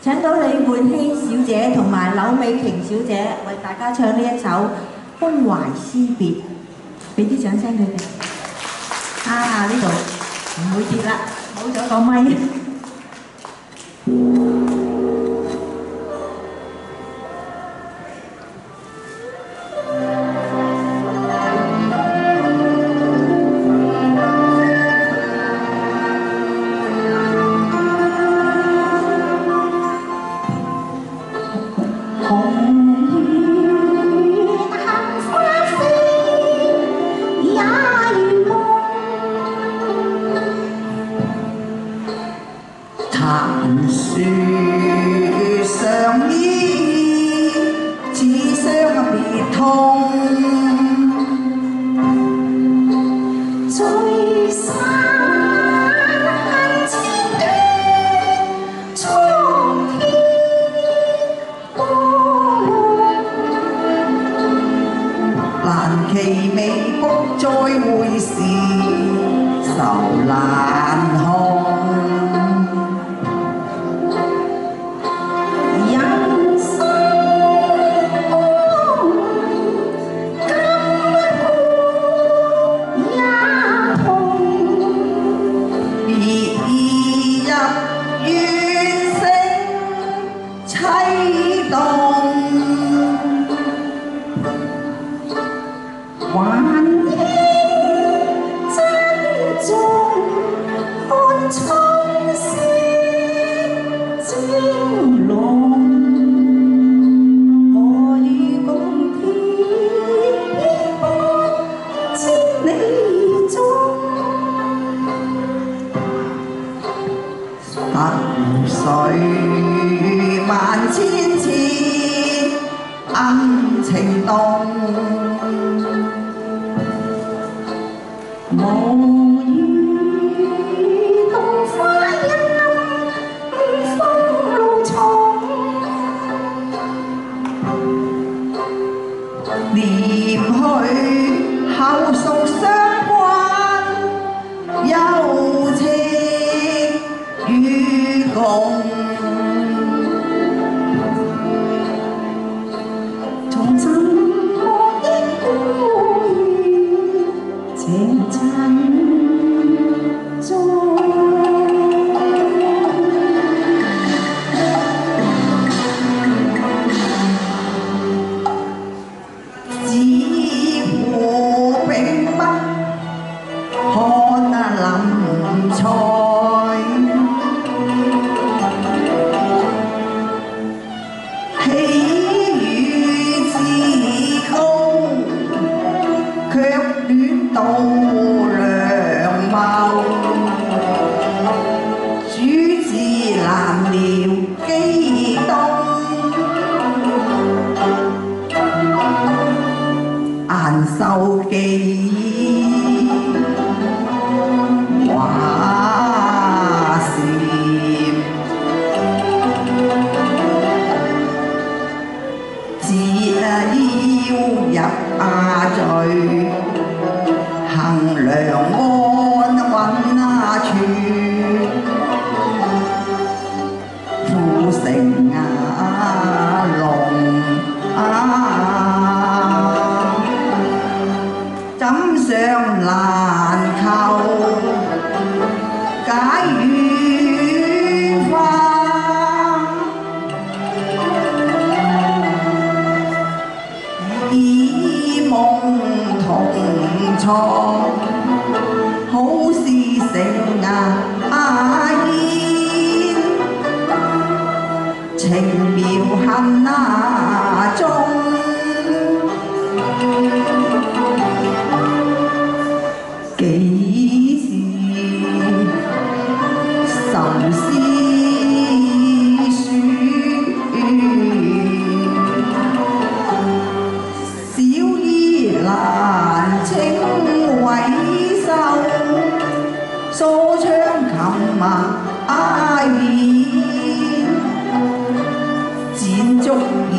請到李煥希小姐同埋柳美瓊小姐為大家唱呢一首《風懷思別》，俾啲掌聲佢哋。啊，呢度唔會跌啦，冇咗個咪。 殘樹上衣，似相別痛。聚散恨千段，蒼天波浪。難期未卜再會時，愁難看。還應珍重看春色蒸籠，我與共天邊千里中，得誰萬千次恩情動。無語洞花陰，風露重。念去後屬相關，幽情與共。從沉默的孤語，這陣中，只乎並不看林菜，喜與自高，卻戀到良謀。主治難料機動，顏壽記畫禪，自腰入下墜，衡量安穩處。富城龍枕上難求，解語花，以夢同床，好事成煙，情描恨中。幾時愁思書，小衣蘭清委秀，梳窗琴馬煙，剪燭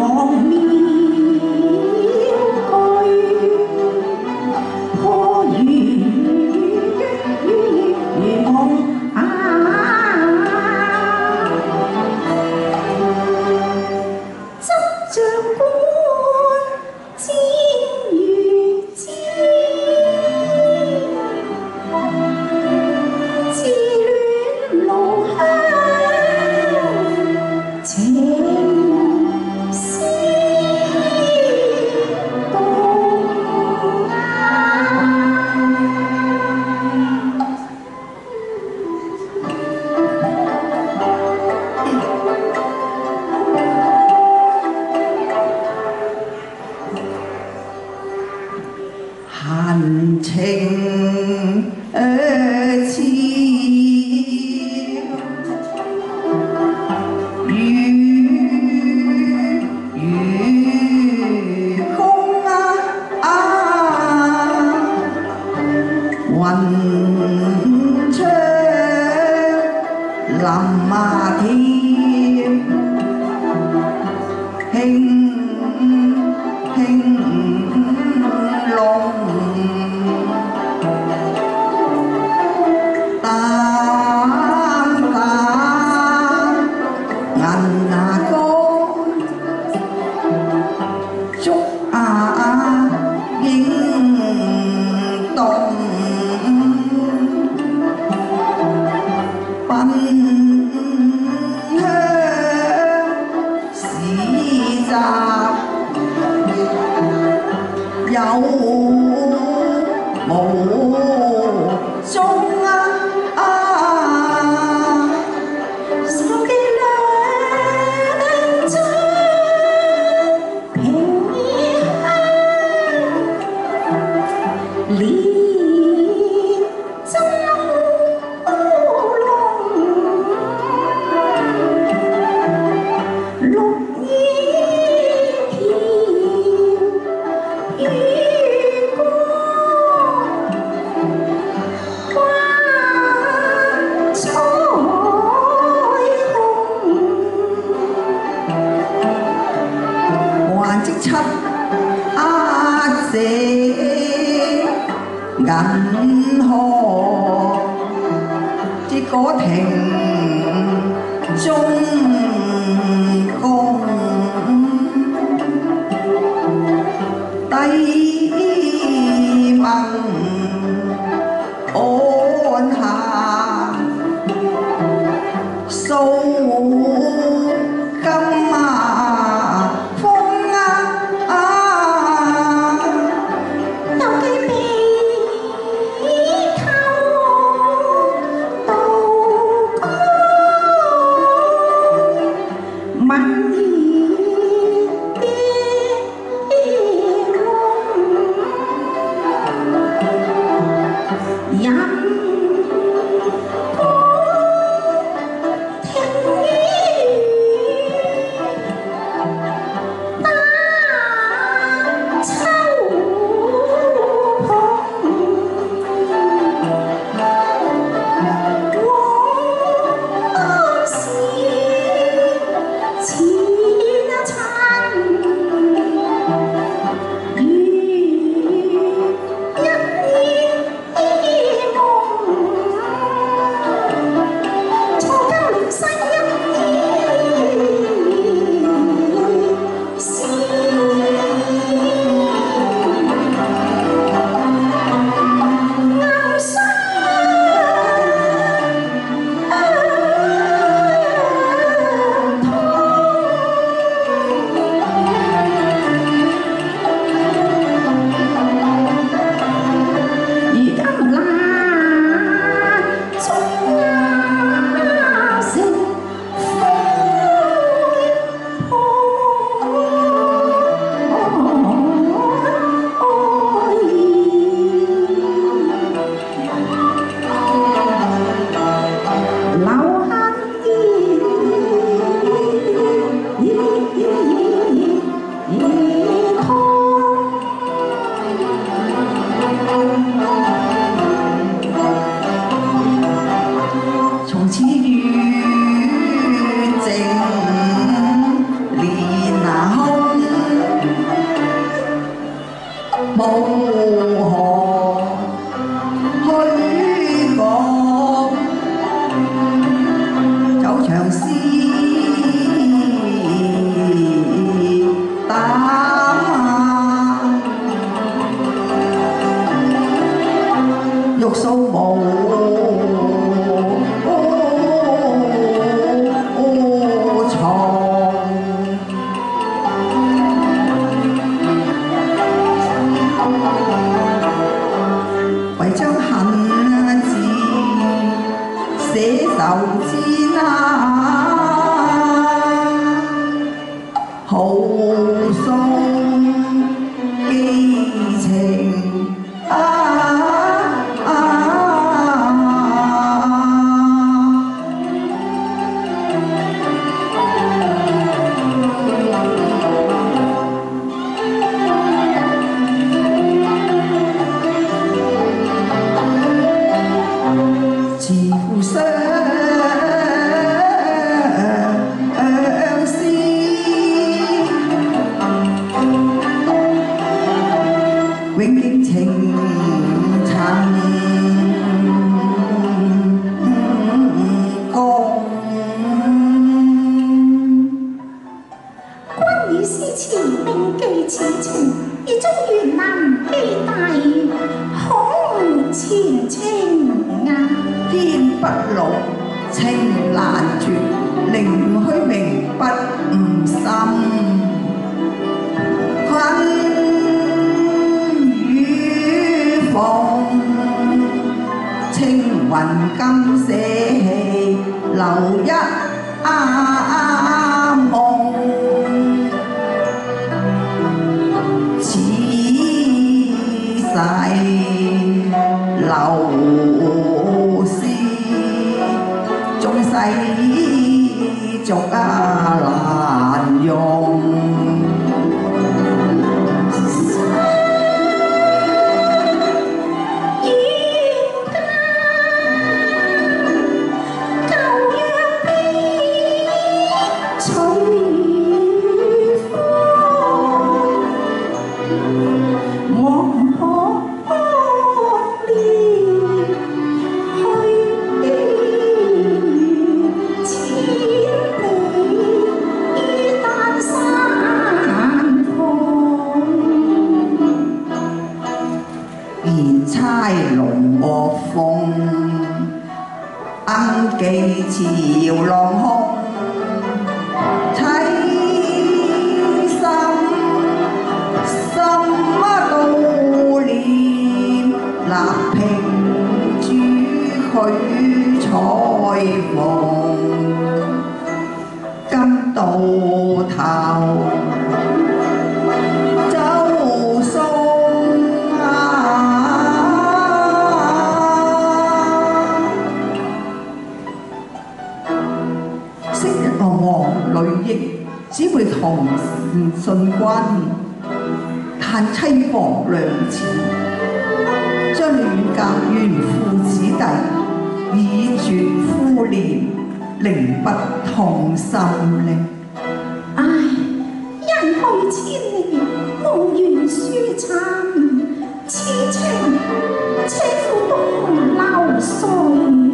閒情似如空雲窗臨天，輕輕龍擔擔銀光，竹影動，奔向市集。有無蹤手機兩張平連真烏龍綠葉片雨過關彩虹，還即七姐銀河，結果亭中宮。低問安下，數金風有幾眉頭到高。 送寄情似乎相思，永遠情曾共。 關羽詩詞銘記此情，而中原難記大孔前情啊！ 天不老，情難絕，寧虛名不誤心。恨與逢，青雲今捨棄，留一夢。此世留思，縱世俗難用。言差龍惡鳳，暗記潮浪空。凄心什麼悼念，立平朱許彩鳳。今到頭奏送昔日我王呂益，只會同時信君，嘆妻房兩次，將戀隔原父子弟，以絕夫憐，寧不痛心呢？ 唉，人去千里，無緣書參，此情且付東流水。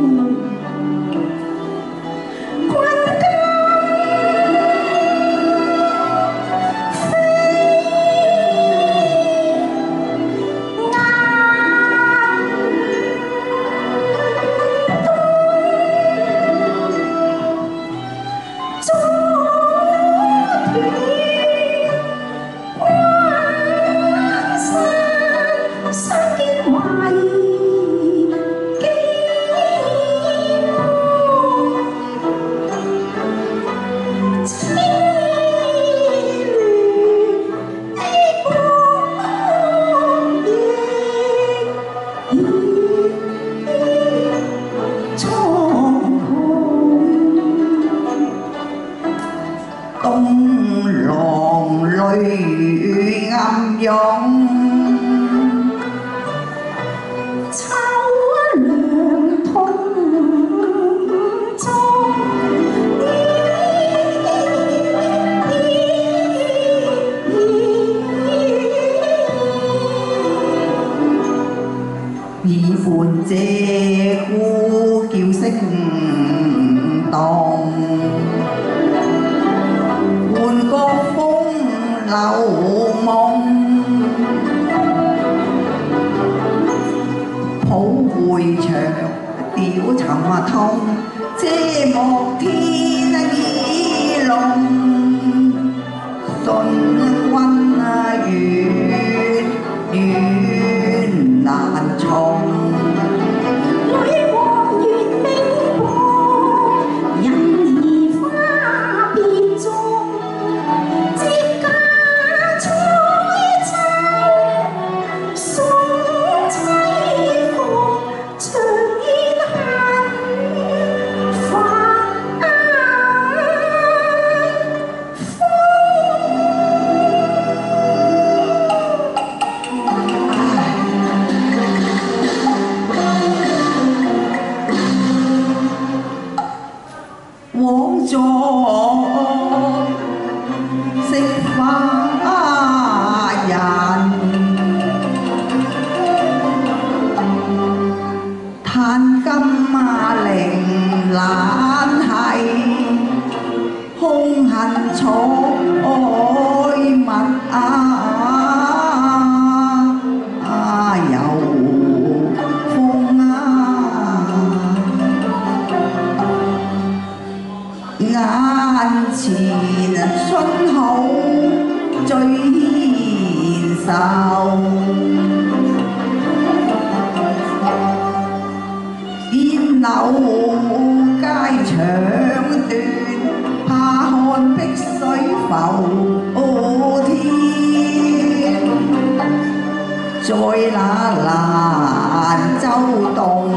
東浪淚暗湧， 秋涼痛中， 耳畔借呼叫聲動。換個風流夢，抱回牆屌沉痛，遮幕天耳聾，信君遠遠難從。 女王月明過，人兒花別中。 燕柳街長段，怕看碧水浮天。在那蘭州洞，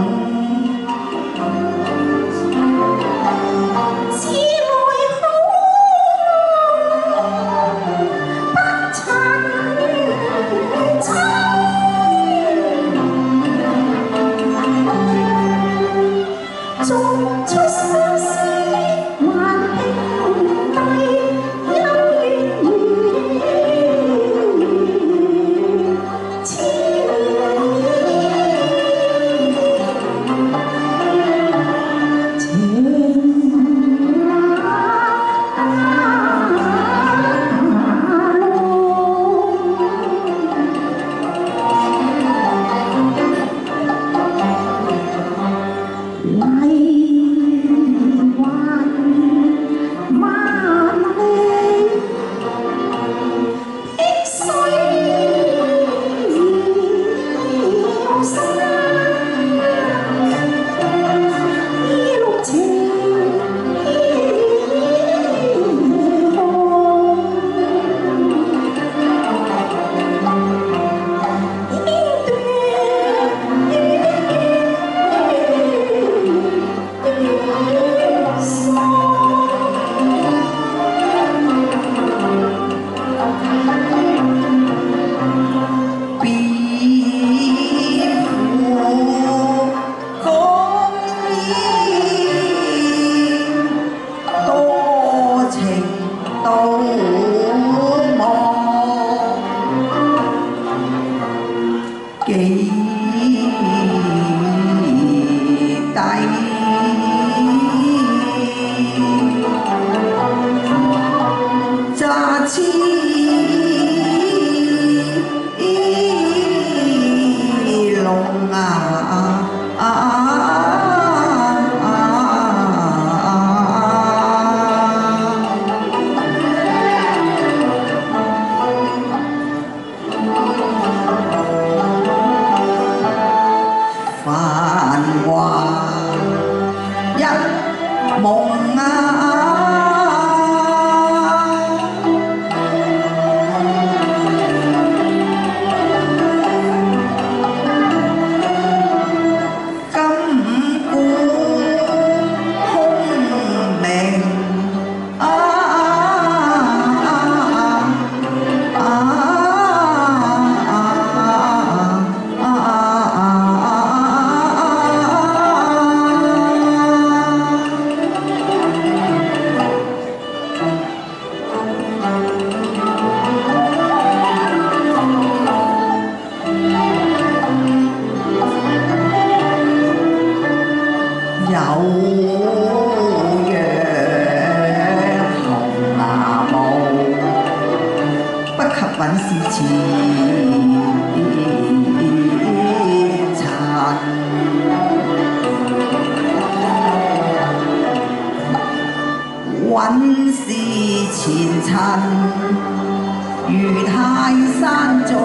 韻是前塵，如泰山重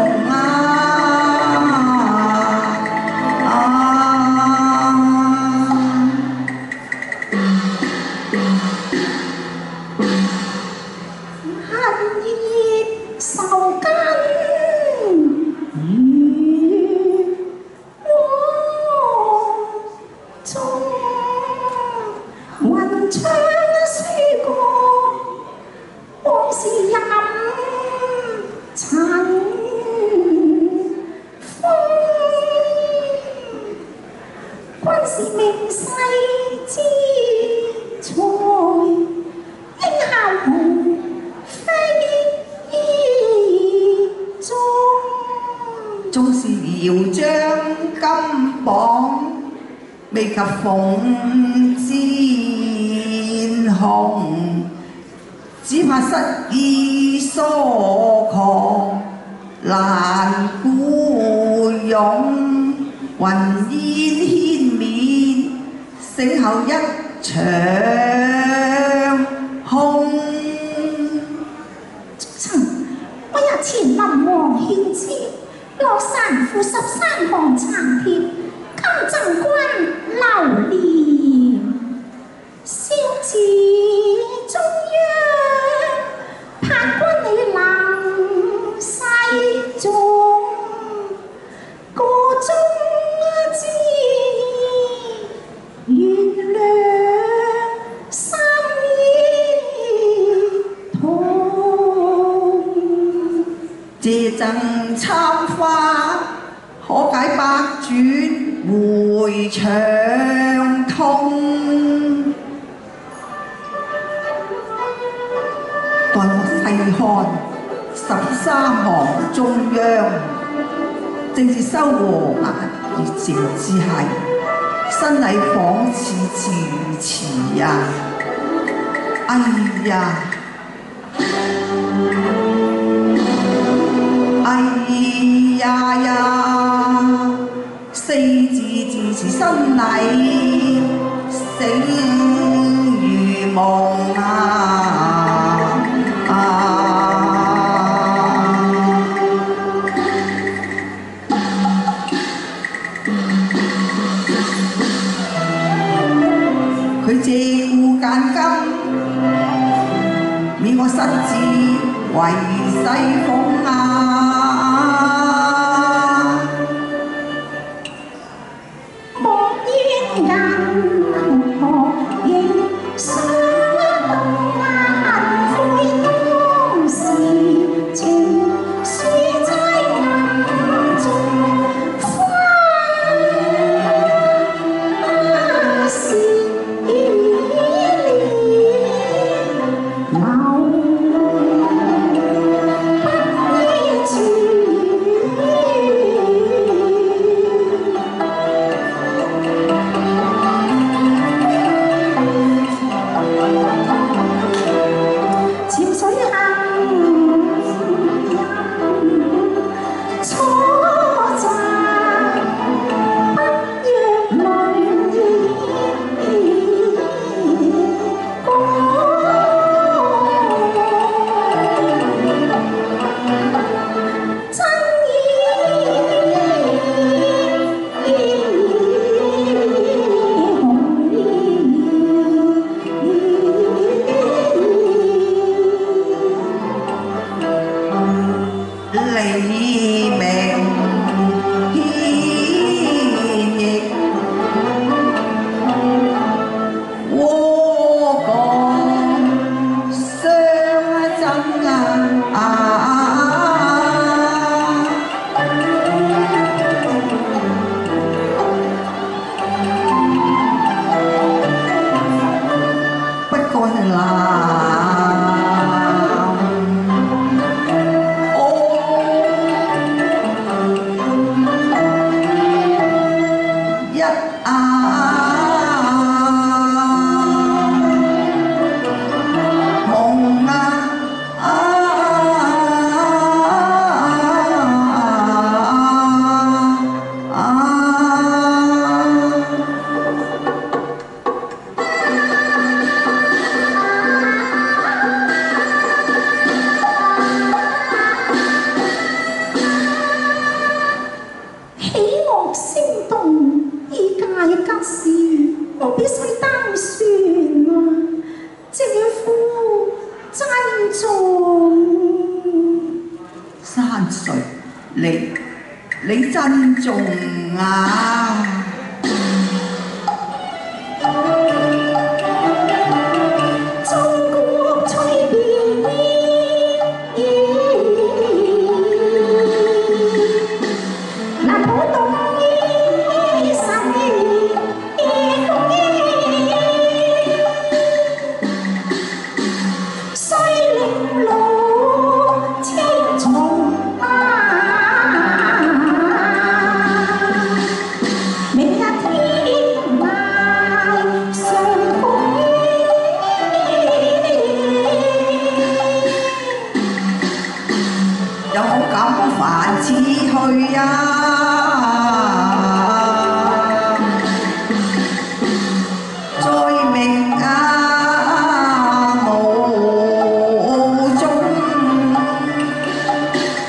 恨葉愁根如鍋中，雲窗書過往事任塵封，君是命世之才，應效紅飛中。 縱是遙將金榜，未及鳳戰紅，只怕失意疏狂，難孤勇。雲煙牽綿，醒後一場空。 早晨，我也前林王獻之，落山扶13行長鐵，金贈君流連，笑自中央，盼君你能世眾，個中知原諒心意痛。 借贈參花，可解百轉回腸痛。待我細看13行中央，正是修和顏熱情之係，新禮仿似遲遲呀！哎呀！哎呀呀，四字自是新禮，醒如夢佢借故間金，免我失志為世諷你珍重啊！ 中國吹遍那普通醫生雖領路千重有冇咁煩似去啊？再明啊無蹤，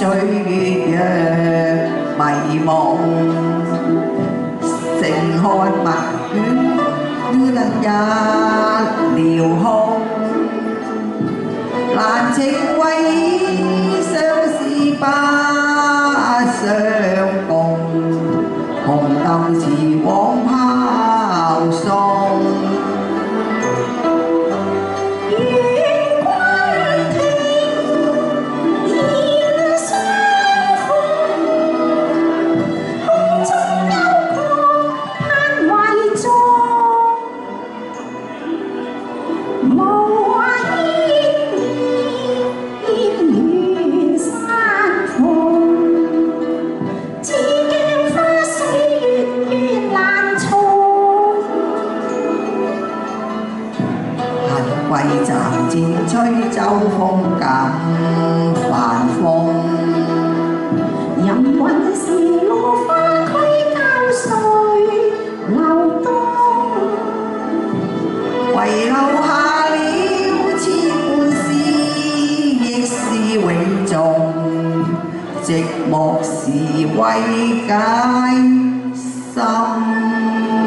月迷惘，盛看墨卷，能一撩空，難情為相思不相共，紅豆似往拋送。桂站漸吹秋風感繁風， 人雲是落花區交碎流動， 遺留下了千般思憶是永重，寂寞是慰解心。